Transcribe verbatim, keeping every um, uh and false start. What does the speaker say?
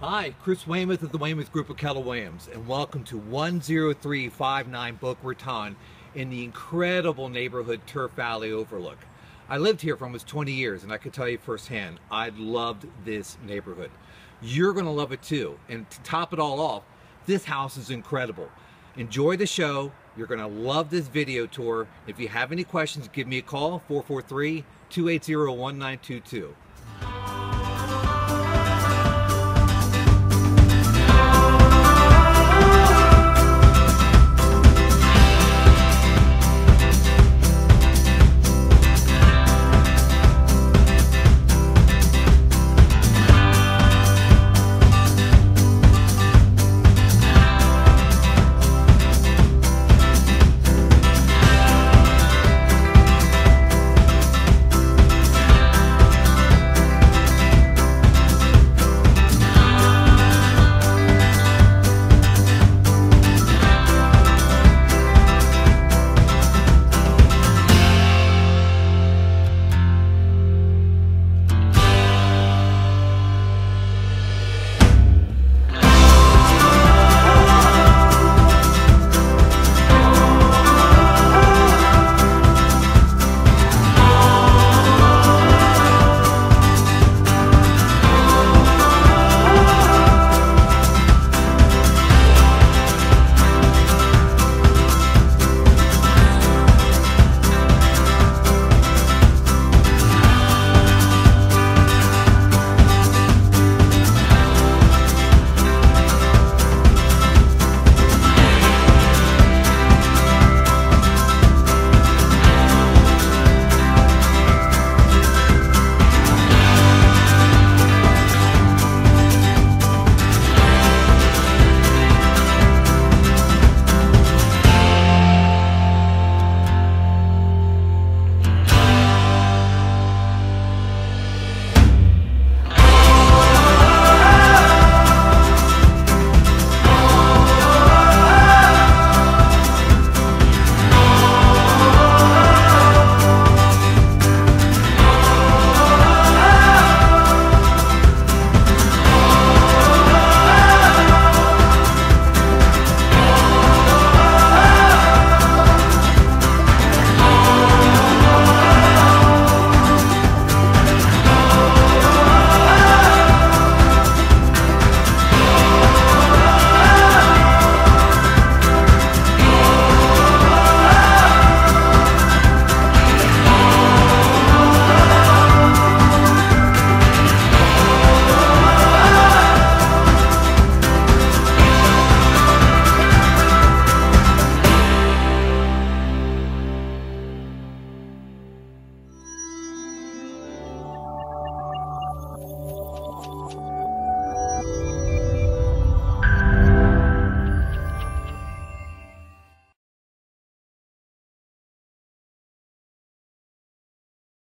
Hi, Chris Weymouth of the Weymouth Group of Keller Williams, and welcome to one oh three five nine Boca Raton in the incredible neighborhood Turf Valley Overlook. I lived here for almost twenty years, and I can tell you firsthand, I loved this neighborhood. You're going to love it too, and to top it all off, this house is incredible. Enjoy the show. You're going to love this video tour. If you have any questions, give me a call, four four three, two eight zero, one nine two two.